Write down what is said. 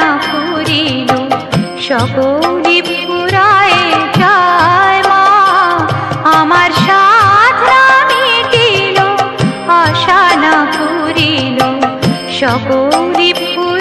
ফুরিল সকলি ফুরায় যায় মা আমার সাধ না মিটিল আশা না ফুরিল সকলি